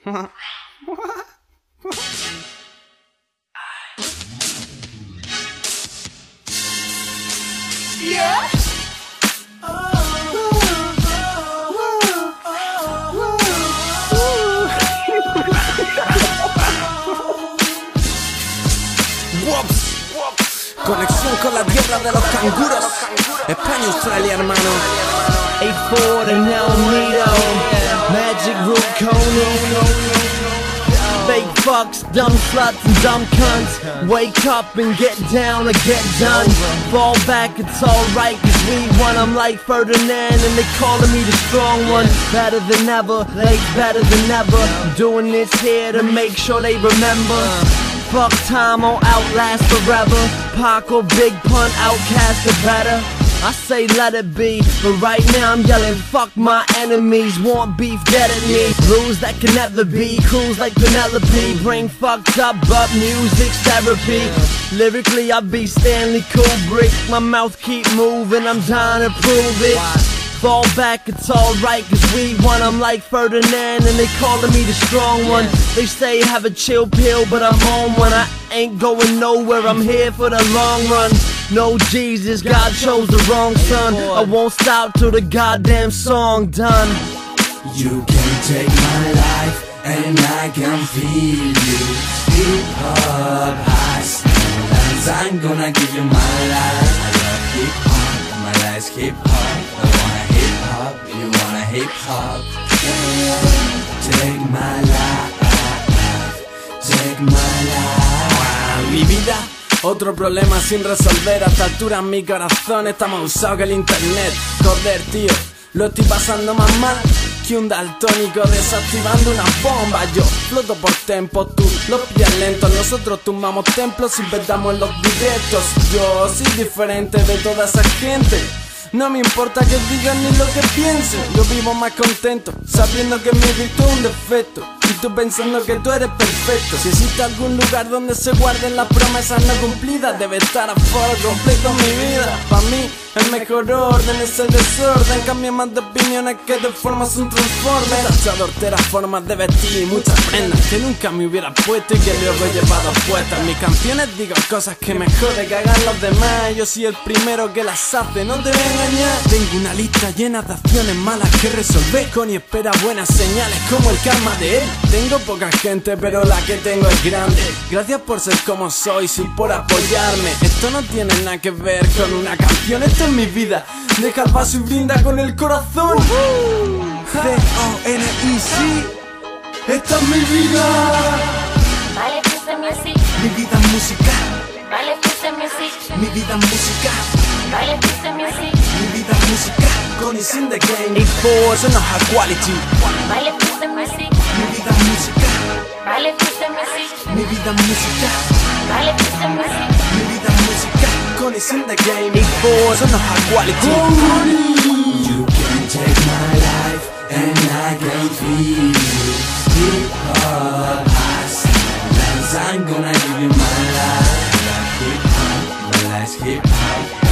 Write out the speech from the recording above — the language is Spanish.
Yeah. Conexión con la tierra de los canguros. España, Australia, hermano. 8-4 and Alameda, Magic Root Coney. Fake fucks, dumb sluts and dumb cunts. Wake up and get down or get done. Fall back, it's alright, cause we won. I'm like Ferdinand and they calling me the strong one. Better than ever, late better than ever. I'm doing this here to make sure they remember. Fuck time, I'll outlast forever. Pac or Big Pun, outcast or better. I say let it be, but right now I'm yelling fuck my enemies. Want beef, get at me. Rules that can never be, cruise like Penelope. Brain fucked up, but music's therapy. Lyrically I be Stanley Kubrick. My mouth keep moving, I'm dying to prove it. Fall back, it's alright, cause we won. I'm like Ferdinand and they calling me the strong one. They say have a chill pill, but I'm on one. I ain't going nowhere, I'm here for the long run. No Jesus, God chose the wrong son. I won't stop till the goddamn song done. You can take my life and I can feel you. Hip hop, high standards, I'm gonna give you my life. I love hip hop, my life's hip hop. I wanna hip hop, you wanna hip hop. Take my life, take my life. Mi vida, otro problema sin resolver. A esta altura en mi corazón está más usado que el internet. Joder, tío, lo estoy pasando más mal que un daltónico desactivando una bomba. Yo floto por tempo, tú los pies lentos. Nosotros tumbamos templos, inventamos en los directos. Yo soy diferente de toda esa gente. No me importa que digan ni lo que piensen. Yo vivo más contento, sabiendo que mi virtud es un defecto. Y tú pensando que tú eres perfecto. Si existe algún lugar donde se guarden las promesas no cumplidas, debe estar a foro completo mi vida. Pa' mí el mejor orden es el desorden. Cambia más de opiniones que de formas un transforme. Tachador formas de vestir, muchas prendas que nunca me hubiera puesto y que luego he llevado puestas. En mis canciones digo cosas que me jode que hagan los demás. Yo soy el primero que las hace, no te voy a engañar. Tengo una lista llena de acciones malas que resolver. Connie espera buenas señales como el karma de él. Tengo poca gente pero la que tengo es grande. Gracias por ser como sois y por apoyarme. Esto no tiene nada que ver con una canción, esto es mi vida. Deja el vaso y brinda con el corazón. C-O-N-I-C. Esta es mi vida. Vale, puse music. Mi vida es musical. Vale, puse music. Mi vida es musical. Vale, puse music. Mi vida es musical. Connie's in the game. 8-4, son of high quality. Vale, puse music. Mi vida es musical. Vale, puse music. Mi vida es musical. Vale, puse music. Mi vida es musical. Connie's in the game. 8-4, son of high quality. You can take my life and I can feel you. Hip hop, high standards, I'm gonna give you my life. I love hip hop, my life's hip hop.